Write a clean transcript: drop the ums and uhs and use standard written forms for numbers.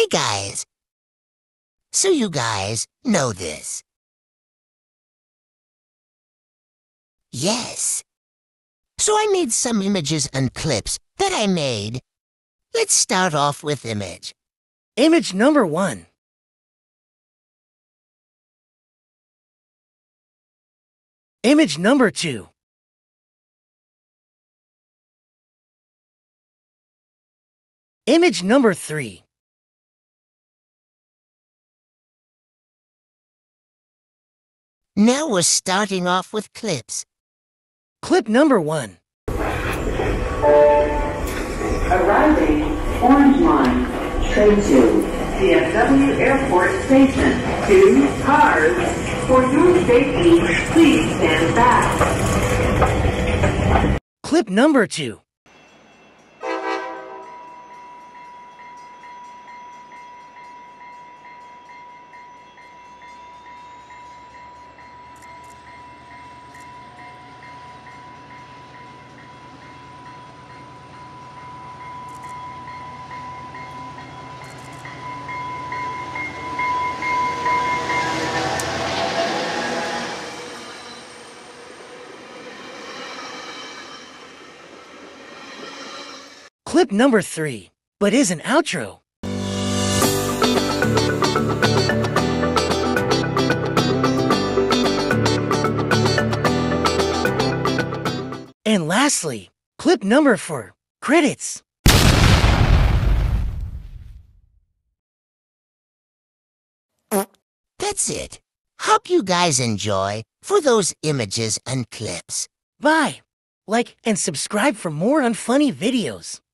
Hey guys! So you guys know this? Yes. So I made some images and clips that I made. Let's start off with image. Image number 1. Image number 2. Image number 3. Now we're starting off with clips. Clip number 1. Arriving, Orange Line, train to DFW Airport Station. 2 cars. For your safety, please stand back. Clip number 2. Clip number 3, but is an outro. And lastly, clip number 4, credits. That's it. Hope you guys enjoy for those images and clips. Bye. Like and subscribe for more unfunny videos.